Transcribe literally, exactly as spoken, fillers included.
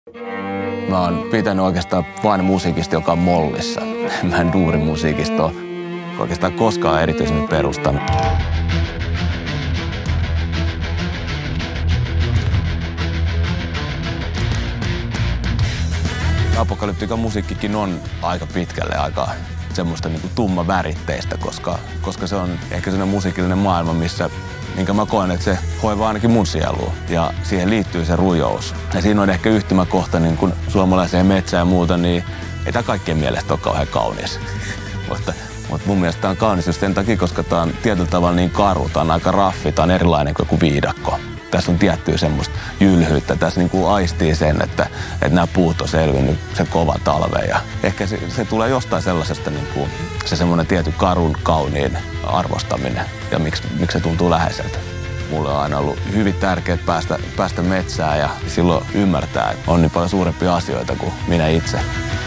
Mä oon pitänyt oikeastaan vain musiikista, joka on mollissa. Mä en duurimusiikista ole oikeastaan koskaan erityisemmin perustanut. Apokalyptiikan musiikkikin on aika pitkälle aika semmoista niin kuin tumma väritteistä, koska, koska se on ehkä sellainen musiikillinen maailma, missä minkä mä koen, että se hoivaa ainakin mun sielua. Ja siihen liittyy se rujous. Ja siinä on ehkä yhtymäkohta niin kuin suomalaiseen metsään ja muuta, niin ei tämä kaikkien mielestä ole kauhean kaunis. mutta, mutta mun mielestä tämä on kaunis just sen takia, koska tämä on tietyllä tavalla niin karu, tämä on aika raffi, tämä on erilainen kuin joku viidakko. Tässä on tiettyä semmoista jylhyyttä. Tässä niin kuin aistii sen, että, että nämä puut on selvinnyt sen kovan talven. Ja ehkä se, se tulee jostain sellaisesta niin kuin se semmoinen tietty karun kauniin arvostaminen ja miksi, miksi se tuntuu läheiseltä. Mulle on aina ollut hyvin tärkeää päästä, päästä metsään ja silloin ymmärtää, että on niin paljon suurempia asioita kuin minä itse.